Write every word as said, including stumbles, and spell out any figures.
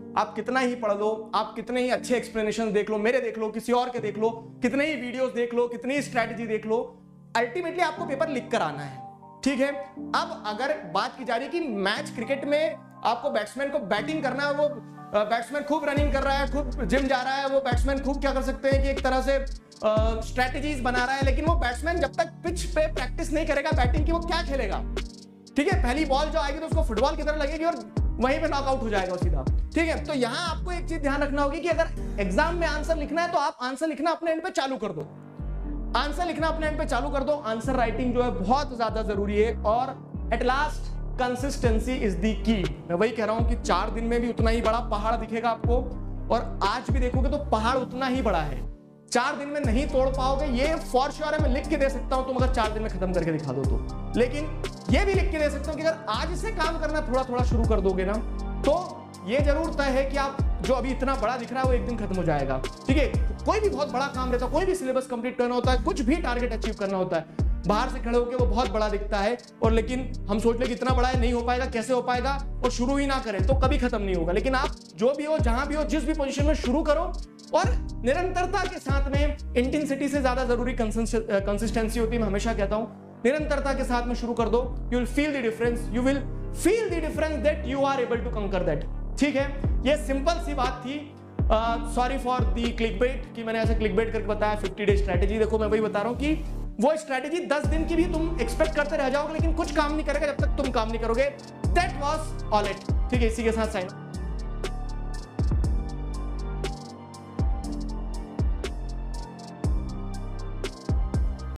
आप कितना ही पढ़ लो, आप कितने ही अच्छे एक्सप्लेनेशन देख लो, मेरे देख लो, किसी और के देख लो, कितने ही वीडियोस देख लो, कितनी ही स्ट्रैटेजी देख लो, अल्टीमेटली आपको पेपर लिख कर आना है। ठीक है, अब अगर बात की जा रही है कि मैच क्रिकेट में आपको बैट्समैन को बैटिंग करना है, वो बैट्समैन खूब रनिंग कर रहा है, खूब जिम जा रहा है, वो बैट्समैन खूब क्या कर सकते हैं कि एक तरह से स्ट्रैटेजीज बना रहा है, लेकिन वो बैट्समैन जब तक पिच पे प्रैक्टिस नहीं करेगा बैटिंग की, वो क्या खेलेगा? ठीक है, पहली बॉल जो आएगी तो उसको फुटबॉल की तरह लगेगी और वहीं पे नॉकआउट हो जाएगा सीधा। ठीक है, तो यहां आपको एक चीज ध्यान रखना होगी कि अगर एग्जाम में आंसर लिखना है तो आप आंसर लिखना अपने एंड पे चालू कर दो, आंसर लिखना अपने एंड पे चालू कर दो। आंसर राइटिंग जो है बहुत ज्यादा जरूरी है। और at last consistency is the key. मैं वही कह रहा हूं कि चार दिन में भी उतना ही बड़ा पहाड़ दिखेगा आपको, और आज भी देखोगे तो पहाड़ उतना ही बड़ा है। चार दिन में नहीं तोड़ पाओगे ये फॉर श्योर है, मैं लिख के दे सकता हूं तुम अगर चार दिन में खत्म करके दिखा दो तो। लेकिन ये भी लिख के दे सकता हूं कि अगर आज से काम करना थोड़ा थोड़ा शुरू कर दोगे ना, तो ये जरूर तय है कि आप जो अभी इतना बड़ा दिख रहा है वो एक दिन खत्म हो जाएगा। ठीक है, कोई भी बहुत बड़ा काम रहता है, कोई भी सिलेबस कंप्लीट करना होता है, कुछ भी टारगेट अचीव करना होता है, बाहर से खड़े होकर वो बहुत बड़ा दिखता है, और लेकिन हम सोच ले कि इतना बड़ा है, नहीं हो पाएगा, कैसे हो पाएगा, और शुरू ही ना करें तो कभी खत्म नहीं होगा। लेकिन आप जो भी हो, जहां भी हो, जिस भी पोजीशन में, शुरू करो, और निरंतरता के साथ में, इंटेंसिटी से ज्यादा जरूरी कंसिस्टेंसी होती है। मैं हमेशा कहता हूं निरंतरता के साथ में शुरू कर दो, you will feel the difference, you will feel the difference that you are able to conquer that. ठीक है, ये सिंपल सी बात थी। सॉरी फॉर दी क्लिकबेट कि मैंने ऐसे क्लिकबेट करके बताया फिफ्टी डे स्ट्रैटेजी। देखो मैं वही बता रहा हूं कि वो स्ट्रैटेजी दस दिन की भी तुम एक्सपेक्ट करते रह जाओगे, लेकिन कुछ काम नहीं करेगा जब तक तुम काम नहीं करोगे। That was all it. ठीक है, इसी के साथ साइन